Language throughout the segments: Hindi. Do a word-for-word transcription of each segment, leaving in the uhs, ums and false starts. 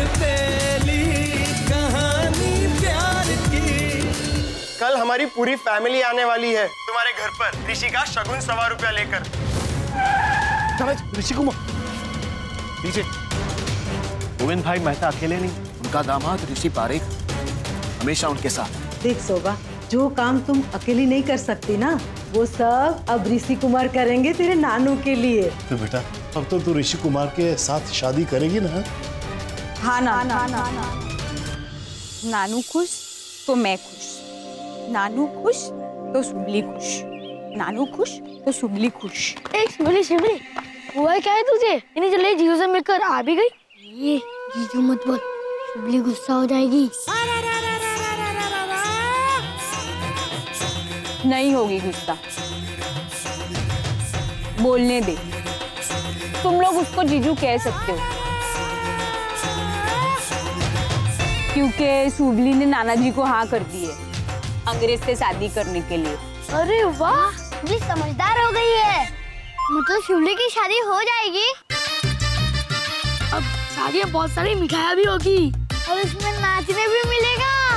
अलबेली कहानी प्यार की। कल हमारी पूरी फैमिली आने वाली है तुम्हारे घर पर ऋषि का शगुन सवा रुपया लेकर। ऋषि कुमार पीछे। गोविंद भाई मेहता अकेले नहीं, उनका दामाद ऋषि पारेख हमेशा उनके साथ। देख सोबा, जो काम तुम अकेली नहीं कर सकती ना, वो सब अब ऋषि कुमार करेंगे तेरे नानू के लिए। तो बेटा अब तो तू ऋषि कुमार के साथ शादी करेगी ना? हाँ ना, ना, ना, ना, ना। नानू खुश तो मैं खुश, नानू खुश तो सुबली खुश, नानू खुश तो सुबली खुश। एक शिवली शिवली हुआ क्या है तुझे? इन्हें चले जीजू से मिलकर आ भी गई। ये जीजू मत बोल, शुभली गुस्सा हो जाएगी। नहीं होगी गुस्सा, बोलने दे। तुम लोग उसको जीजू कह सकते हो क्योंकि शुभली ने नाना जी को हाँ कर दी है अंग्रेज से शादी करने के लिए। अरे वाह, जी समझदार हो गई है। मतलब शुभली की शादी हो जाएगी। अब शादी में बहुत सारी मिठाइयाँ भी होगी और इसमें नाचने भी मिलेगा।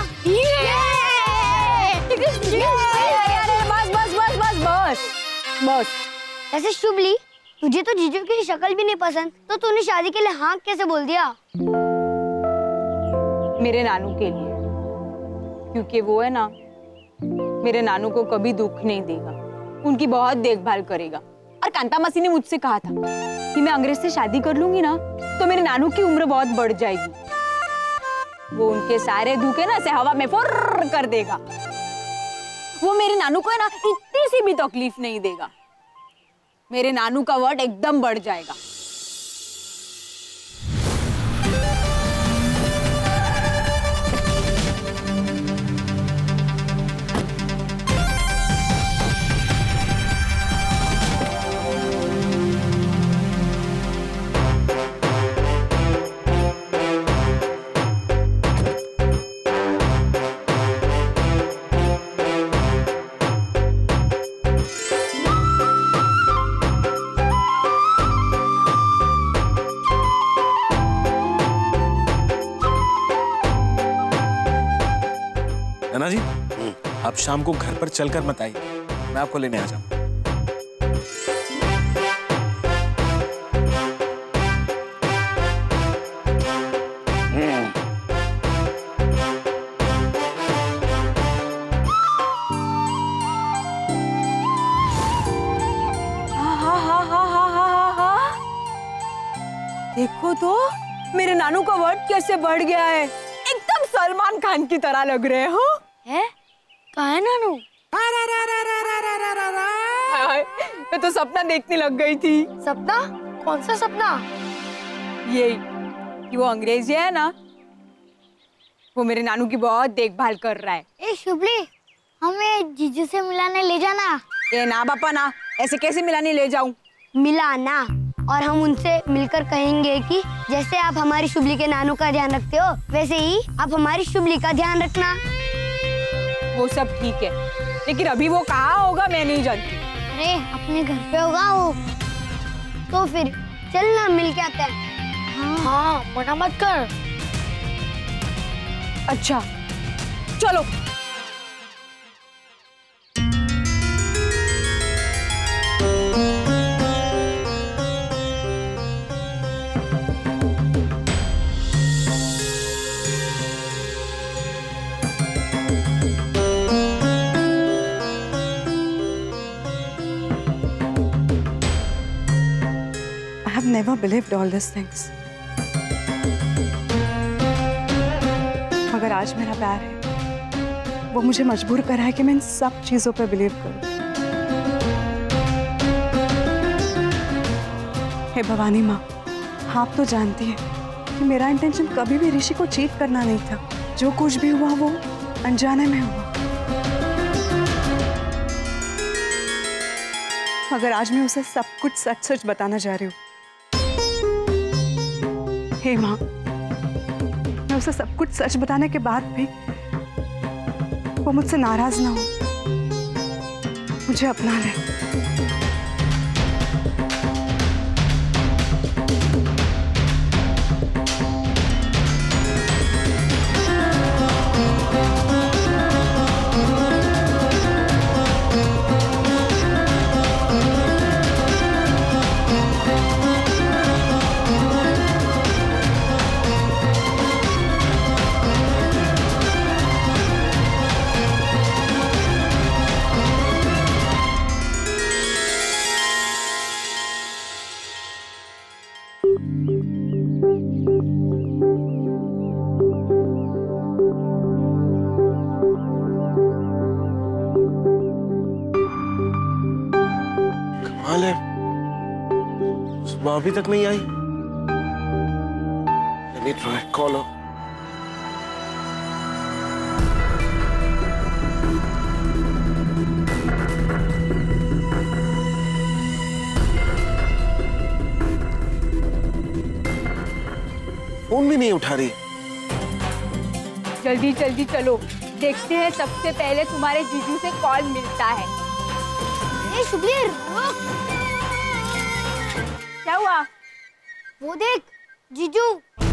बस बस बस बस बस बस। ऐसे शुभली, तुझे तो जीजू की शक्ल भी नहीं पसंद, तो तूने शादी के लिए हाँ कैसे बोल दिया? मेरे नानू के लिए, क्योंकि वो है ना मेरे नानू को कभी दुख नहीं देगा, उनकी बहुत देखभाल करेगा। और कांता मासी ने मुझसे कहा था कि मैं अंग्रेज से शादी कर लूंगी ना तो मेरे नानू की उम्र बहुत बढ़ जाएगी। वो उनके सारे दुख है ना से हवा में फुर्र कर देगा। वो मेरे नानू को है ना इतनी सी भी तकलीफ नहीं देगा। मेरे नानू का वर्ड एकदम बढ़ जाएगा। नाना जी, आप शाम को घर पर चलकर मत आइए, मैं आपको लेने आ जाऊंगा। देखो तो मेरे नानू का वर्ड कैसे बढ़ गया है। एकदम सलमान खान की तरह लग रहे हो। है? कहाँ है नानू? मैं तो सपना देखने लग गई थी। सपना? कौन सा सपना? यही कि वो अंग्रेजी है ना, वो मेरे नानू की बहुत देखभाल कर रहा है। ए शुभली, हमें जीजू से मिलाने ले जाना। ए ना बापा ना, ऐसे कैसे मिलाने ले जाऊं? मिलाना, और हम उनसे मिलकर कहेंगे कि जैसे आप हमारी शुभली के नानू का ध्यान रखते हो, वैसे ही आप हमारी शुभली का ध्यान रखना। वो सब ठीक है, लेकिन अभी वो कहाँ होगा मैं नहीं जानती। अरे अपने घर पे होगा वो। तो फिर चलना मिल के आते हैं। हाँ, हाँ मना मत कर। अच्छा चलो। Never believed all these things. मगर आज मेरा प्यार है, वो मुझे मजबूर करा है कि मैं इन सब चीजों पे बिलीव करूं। हे भवानी माँ, आप तो जानती हैं कि मेरा इंटेंशन कभी भी ऋषि को चीट करना नहीं था। जो कुछ भी हुआ वो अनजाने में हुआ। मगर आज मैं उसे सब कुछ सच सच बताना चाह रही हूँ। हे माँ, मैं उसे सब कुछ सच बताने के बाद भी वो मुझसे नाराज ना हो, मुझे अपना ले। कमाल है, सुबह अभी तक नहीं आई। Let me try call her. Phone भी नहीं उठा रही। जल्दी जल्दी चलो, देखते हैं सबसे पहले तुम्हारे जीजू से कॉल मिलता है। ए शुभली रुक। क्या हुआ? वो देख जीजू।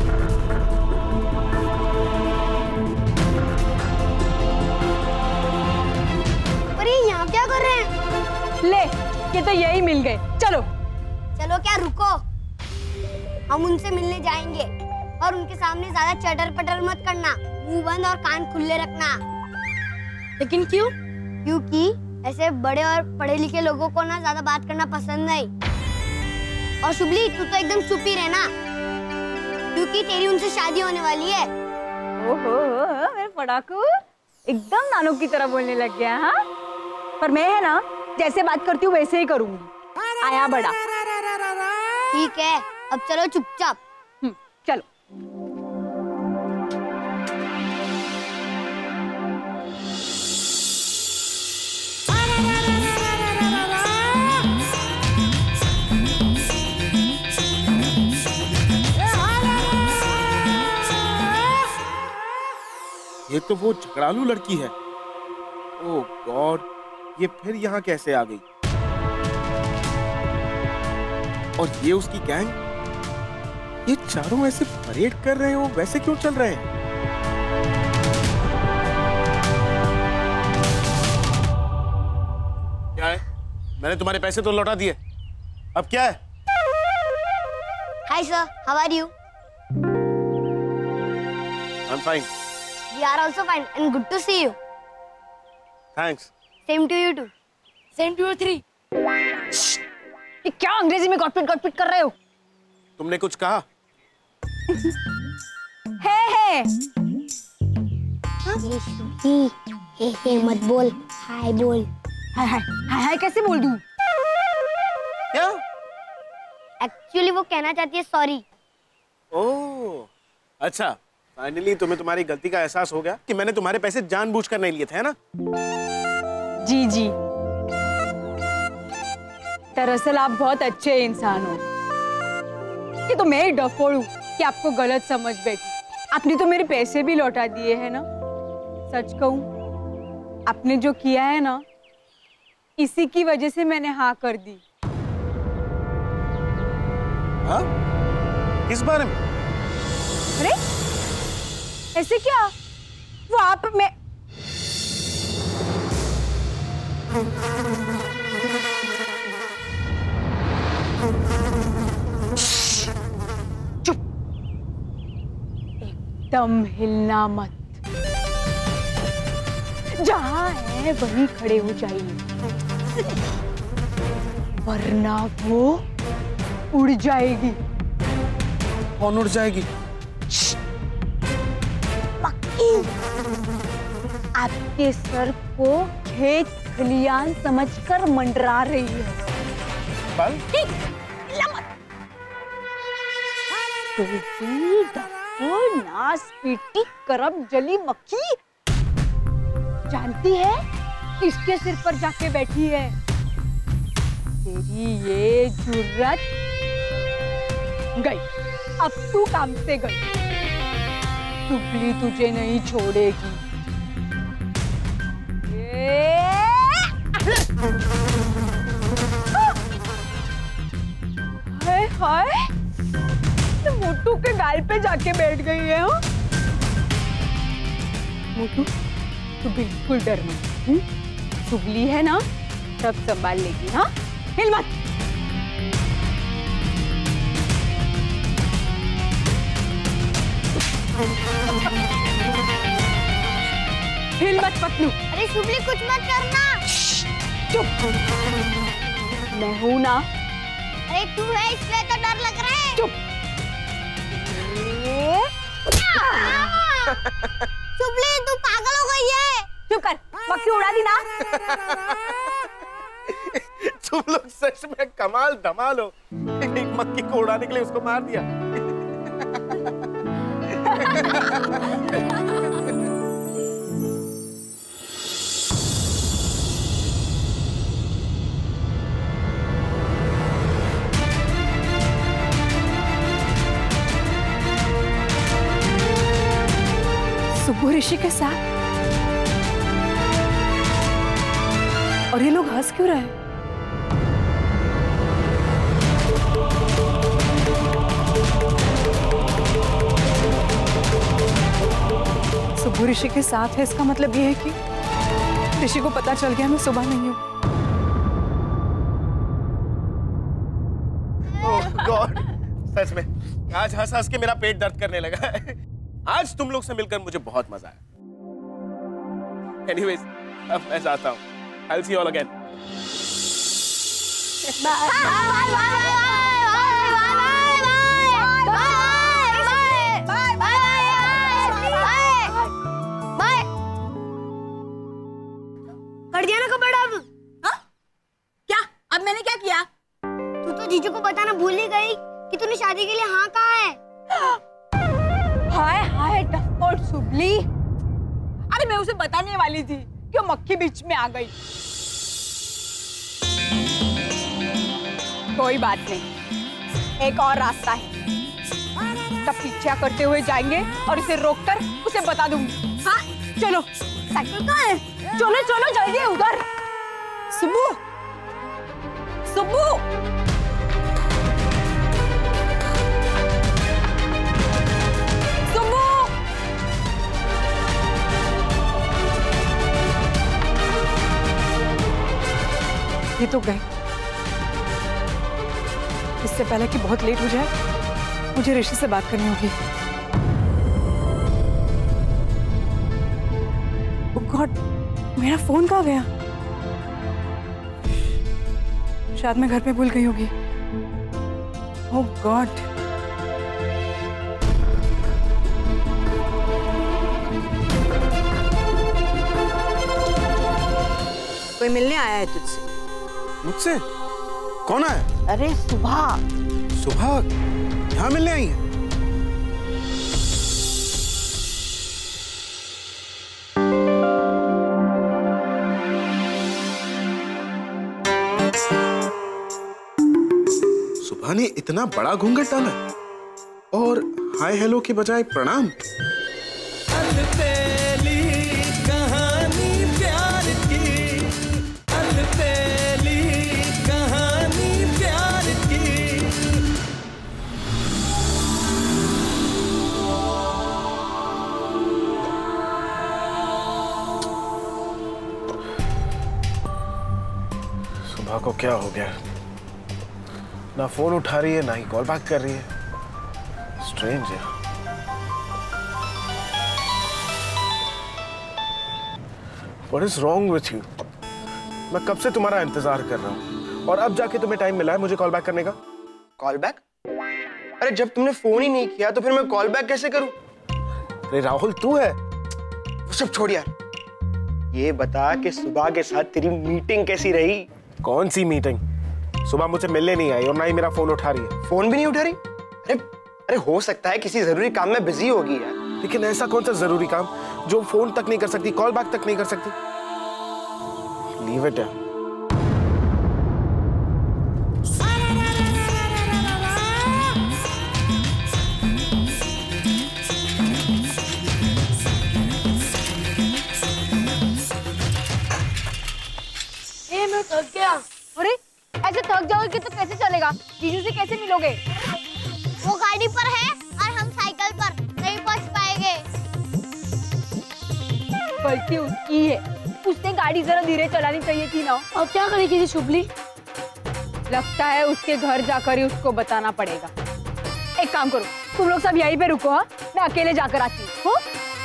पर ये यहाँ क्या कर रहे हैं? ले, ये तो यही मिल गए। चलो चलो क्या रुको, हम उनसे मिलने जाएंगे और उनके सामने ज्यादा चटर पटर मत करना, मुंह बंद और कान खुले रखना। लेकिन क्यों? क्योंकि ऐसे बड़े और पढ़े लिखे लोगों को ना ज्यादा बात करना पसंद नहीं। और शुभली तू तो एकदम चुप ही रहना, क्योंकि तेरी उनसे शादी होने वाली है। ओहो, मेरे पड़ाकू एकदम नानू की तरह बोलने लग गया। हाँ, पर मैं है ना जैसे बात करती हूँ वैसे ही करूंगी। आया बड़ा। ठीक है, अब चलो चुपचाप। हम्म, चलो। ये तो वो झगड़ालू लड़की है। ओह गॉड, ये फिर यहाँ कैसे आ गई? और ये उसकी गैंग, ये चारों ऐसे परेड कर रहे हो, वैसे क्यों चल रहे हैं? क्या है? मैंने तुम्हारे पैसे तो लौटा दिए, अब क्या है? Hi sir, how are you? I am fine. We are also fine and good to see you. Thanks. Same to you too. Same to you three. ये क्या अंग्रेजी में गॉटपिट गॉटपिट कर रहे हो? तुमने कुछ कहा? है है। ये शुभी, हे हे मत बोल, हाय बोल। हाय हाय हाय हाय कैसे बोल दूं? क्या? एक्चुअली वो कहना चाहती है सॉरी। ओह, अच्छा, फाइनली तुम्हें तुम्हारी गलती का एहसास हो गया कि मैंने तुम्हारे पैसे जानबूझकर नहीं लिए थे, है ना? जी जी, दरअसल आप बहुत अच्छे इंसान हो। ये तो मैं ही डफोड़ हूँ कि आपको गलत समझ बैठी। आपने तो मेरे पैसे भी लौटा दिए हैं ना। सच कहूँ, आपने जो किया है ना, इसी की वजह से मैंने हाँ कर दी। हाँ? किस बारे में? अरे ऐसे क्या? वो आप में चुप, एकदम हिलना मत। जहां है वहीं खड़े हो जाइए, वरना वो उड़ जाएगी। कौन उड़ जाएगी? आपके सर को खेत खलियान समझकर मंडरा रही है। बाल? तो भी डफोड़, नास पीटी, करम जली मक्खी, जानती है किसके सिर पर जाके बैठी है? तेरी ये जुर्रत गई, अब तू काम से गई। शुभली तुझे नहीं छोड़ेगी। हाय हाय, तो मोटू के गाल पे जाके बैठ गई है। हाँ? मोटू, तू बिल्कुल डर मत। शुभली है ना, सब संभाल लेगी। हाँ, हिल मत। हिल मत पतलू। अरे शुभली कुछ मत करना। चुप, मैं हूं ना। अरे तू है इसलिए तो डर लग रहा है। चुप। शुभली तू पागल हो गई है। चुप कर, मक्खी उड़ा दी ना। तुम लोग सच में कमाल धमाल हो। एक मक्खी को उड़ाने के लिए उसको मार दिया। सुब्बू ऋषि के साथ, और ये लोग हंस क्यों रहे हैं? सुब्बू ऋषि के साथ है, इसका मतलब ये है कि ऋषि को पता चल गया मैं सुबह नहीं हूँ। ओह गॉड, सच में आज हंस हंस के मेरा पेट दर्द करने लगा है। आज तुम लोग से मिलकर मुझे बहुत मजा आया। एनीवेज, अब मैं जाता हूँ। I'll see you all again. कर दिया ना कपड़ा अब? हाँ? क्या? अब मैंने क्या किया? तू तो जीजू को बताना भूल ही गई कि तूने शादी के लिए हाँ कहा है। हाय हाय टफपोट सुबली। अरे मैं उसे बताने वाली थी कि वो मक्खी बीच में आ गई। कोई बात नहीं, एक और रास्ता है। तब पीछा करते हुए जाएंगे और इसे रोककर उसे बता दूंगी। हाँ चलो, साइकिल कहाँ है? चलो चलो जल्दी उधर। सुब्बू, सुब्बू, सुब्बू। ये तो गए। इससे पहले कि बहुत लेट हो जाए, मुझे ऋषि से बात करनी होगी। ओह गॉड, मेरा फोन कहाँ गया? शायद मैं घर पे भूल गई होगी। Oh God. कोई मिलने आया है तुझसे? मुझसे? कौन आया? अरे सुबह। सुबह यहाँ मिलने आई है? सुबह ने इतना बड़ा घूंघट डाला और हाय हेलो की बजाय प्रणाम। अलबेली कहानी प्यार की, अलबेली कहानी प्यार की। सुबह को क्या हो गया? ना फोन उठा रही है, ना ही कॉल बैक कर रही है। स्ट्रेंज है। What is wrong with you? मैं कब से तुम्हारा इंतजार कर रहा हूँ और अब जाके तुम्हें टाइम मिला है मुझे कॉल बैक करने का? Call back? अरे जब तुमने फोन ही नहीं किया तो फिर मैं कॉल बैक कैसे करूं? अरे राहुल तू है? वो सब छोड़ यार। ये बता कि सुबह के साथ तेरी मीटिंग कैसी रही? कौन सी मीटिंग? सुबह मुझे मिलने नहीं आई और ना ही मेरा फोन उठा रही है। फोन भी नहीं उठा रही? अरे अरे हो सकता है किसी जरूरी काम में बिजी होगी यार। लेकिन ऐसा कौन सा जरूरी काम जो फोन तक नहीं कर सकती, कॉल बैक तक नहीं कर सकती? लीव इट यार। ए मैं थक गया। अरे ऐसे थक जाओगे तो कैसे चलेगा? जीजू से कैसे मिलोगे? वो गाड़ी पर है और हम साइकिल पर, नहीं पहुंच पाएंगे। गलती उसकी है, उसने गाड़ी जरा धीरे चलानी चाहिए थी ना। अब क्या करेगी थी शुभली? लगता है उसके घर जाकर ही उसको बताना पड़ेगा। एक काम करो, तुम लोग सब यहीं पे रुको। हाँ, मैं अकेले जाकर आती हूँ।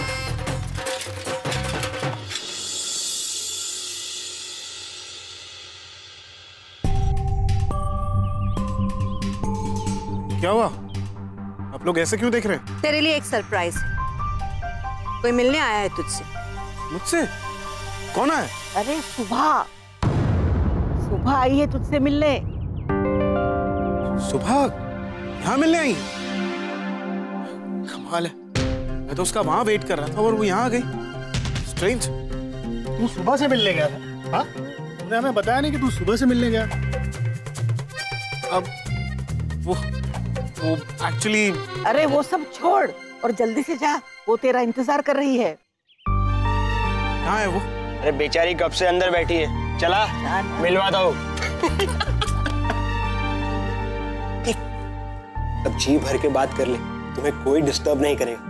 क्या हुआ? आप लोग ऐसे क्यों देख रहे हैं? तेरे लिए एक सरप्राइज है। कोई मिलने आया है तुझसे। मुझसे? कौन आया? अरे सुबह। सुबह? सुबह आई है तुझसे मिलने। सुबह यहाँ मिलने आई? कमाल है, मैं तो उसका वहां वेट कर रहा था और वो यहाँ आ गई। स्ट्रेंज। तू सुबह से मिलने गया था? हाँ? तूने हमें बताया नहीं कि तू सुबह से मिलने गया। अब वो वो एक्चुअली। अरे वो सब छोड़ और जल्दी से जा, वो तेरा इंतजार कर रही है। कहाँ है वो? अरे बेचारी कब से अंदर बैठी है, चला मिलवाता हूँ। अब जी भर के बात कर ले, तुम्हें कोई डिस्टर्ब नहीं करेगा।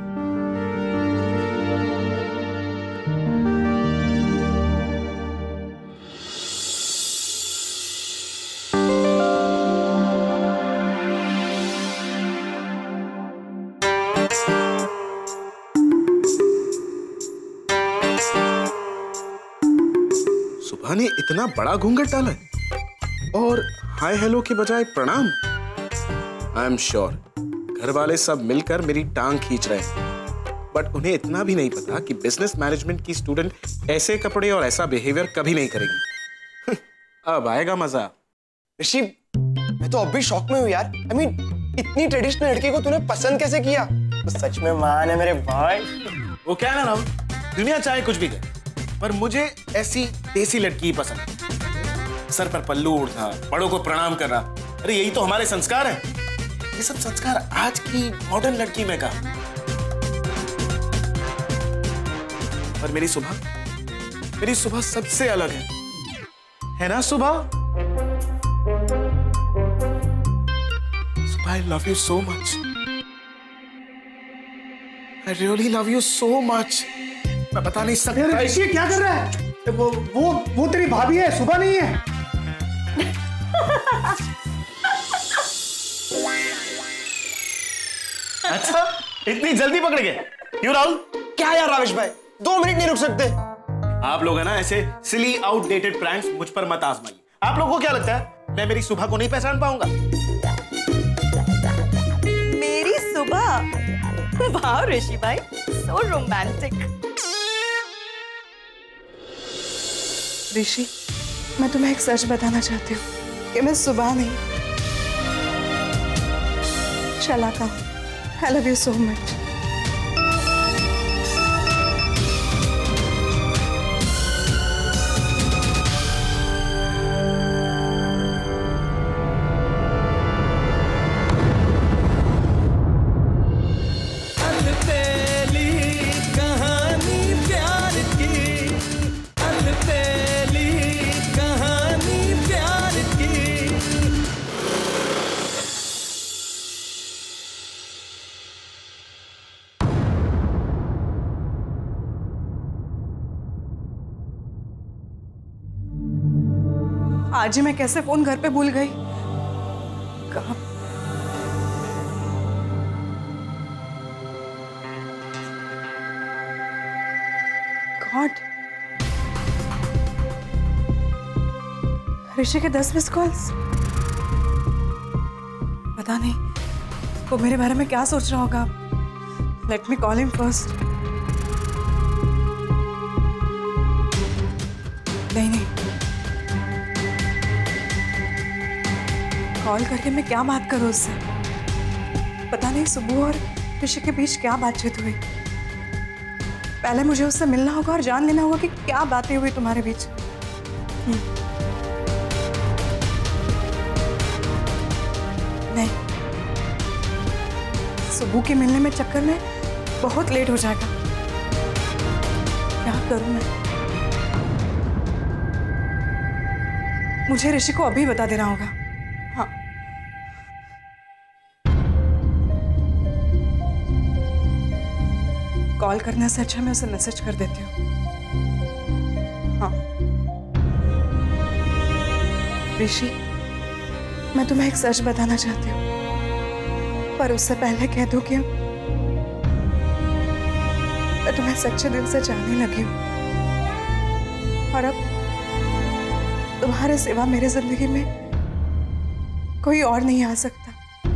सुबह ने इतना बड़ा घूंघट डाला है और हाय हेलो के बजाय प्रणाम। आई एम श्योर घर वाले सब मिलकर मेरी टांग खींच रहे हैं, बट उन्हें इतना भी नहीं पता कि बिजनेस मैनेजमेंट की स्टूडेंट ऐसे कपड़े और ऐसा बिहेवियर कभी नहीं करेगी। अब आएगा मजा। ऋषि, मैं तो अब भी शॉक में हूँ यार। आई I मीन mean, इतनी ट्रेडिशनल लड़की को तूने पसंद कैसे किया? तो सच में मान है मेरे भाई। वो क्या ना राहुल, दुनिया चाहे कुछ भी करे, पर मुझे ऐसी देसी लड़की ही पसंद है। सर पर पल्लू उड़ना, बड़ों को प्रणाम करना, अरे यही तो हमारे संस्कार हैं। ये सब संस्कार आज की मॉडर्न लड़की में कहा। पर मेरी सुबह, मेरी सुबह सबसे अलग है, है ना सुबह? Subah, I love you so much. I really love you so much. मैं बता नहीं सकता। ऋषि क्या कर रहा है? वो वो वो तेरी भाभी है, सुबह नहीं है। अच्छा, इतनी जल्दी पकड़ गए? क्यों राहुल? क्या यार रावेश भाई, दो मिनट नहीं रुक सकते? आप लोग है ना ऐसे सिली आउटडेटेड प्रैंक्स मुझ पर मत आजमाइए। आप लोगों को क्या लगता है मैं मेरी सुबह को नहीं पहचान पाऊंगा? मेरी सुबह? वाह ऋषि भाई, सो रोमांटिक। ऋषि, मैं तुम्हें एक सच बताना चाहती हूँ कि मैं सुबह नहीं, शलाका हूँ। I love you so much. आज ही मैं कैसे फोन घर पे भूल गई? कहाँ? गॉड, ऋषि के दस मिस कॉल्स। पता नहीं वो मेरे बारे में क्या सोच रहा होगा। Let me call him first. नहीं नहीं, कॉल करके मैं क्या बात करूं उससे? पता नहीं सुबह और ऋषि के बीच क्या बातचीत हुई। पहले मुझे उससे मिलना होगा और जान लेना होगा कि क्या बातें हुई तुम्हारे बीच। नहीं, सुबह के मिलने में चक्कर में बहुत लेट हो जाएगा। क्या करूं मैं? मुझे ऋषि को अभी बता देना होगा। हाँ, कॉल करने से अच्छा मैं उसे मैसेज कर देती हूँ। हाँ ऋषि, मैं तुम्हें एक सच बताना चाहती हूँ, पर उससे पहले कह दूं कि मैं तुम्हें सच्चे दिल से चाहने लगी हूँ और अब तुम्हारे सिवा मेरे जिंदगी में कोई और नहीं आ सकता।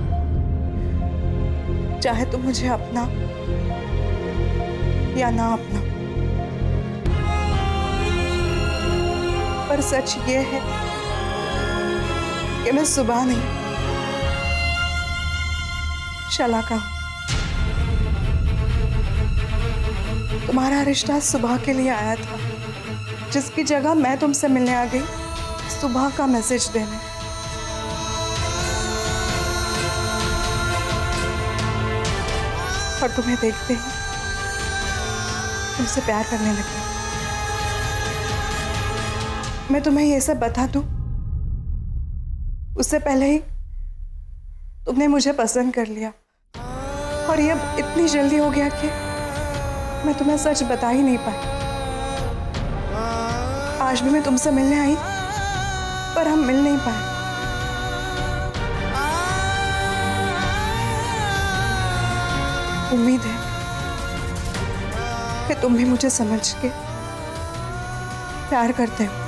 चाहे तुम मुझे अपना या ना अपना, पर सच ये है कि मैं सुबह नहीं शलाका हूं। तुम्हारा रिश्ता सुबह के लिए आया था, जिसकी जगह मैं तुमसे मिलने आ गई सुबह का मैसेज देने। और तुम्हें देखते ही तुमसे प्यार करने लगी। मैं तुम्हें ये सब बता दूं, उससे पहले ही तुमने मुझे पसंद कर लिया, और ये अब इतनी जल्दी हो गया कि मैं तुम्हें सच बता ही नहीं पाई। आज भी मैं तुमसे मिलने आई, पर हम मिल नहीं पाए। उम्मीद है कि तुम भी मुझे समझ के प्यार करते हो।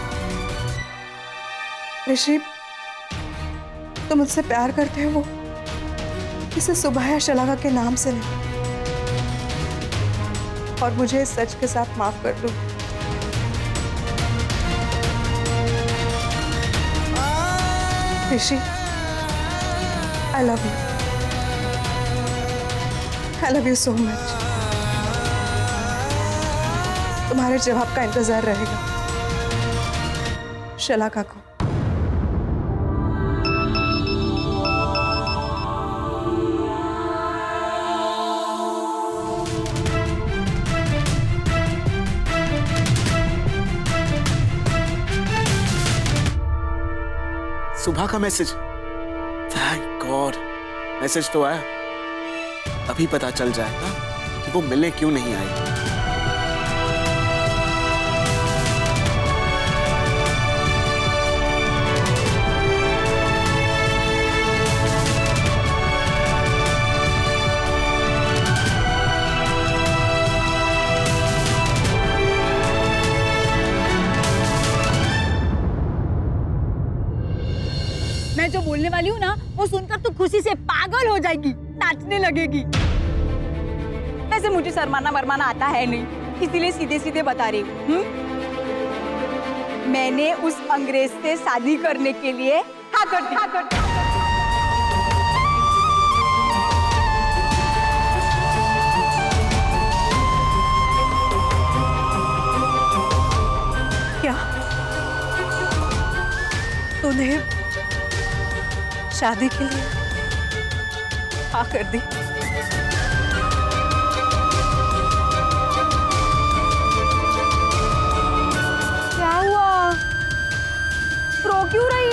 ऋषि, तुम मुझसे प्यार करते हो, वो किसी सुबह या शलाका के नाम से नहीं। और मुझे इस सच के साथ माफ कर दो। Rishi, I love you. I love you so much. तुम्हारे जवाब का इंतजार रहेगा शलाका को। सुबह का मैसेज, थैंक गॉड, मैसेज तो आया। अभी पता चल जाएगा कि वो मिलने क्यों नहीं आई। मैं जो बोलने वाली हूँ ना, वो सुनकर तू खुशी से पागल हो जाएगी, नाचने लगेगी। वैसे मुझे शर्माना वरमाना आता है नहीं, इसीलिए सीधे सीधे बता रही हूँ। मैंने उस अंग्रेज से शादी करने के लिए हाँ कर दी। हाँ कर दी। क्या तूने शादी के लिए हाँ कर दी? क्या हुआ? रो क्यों रही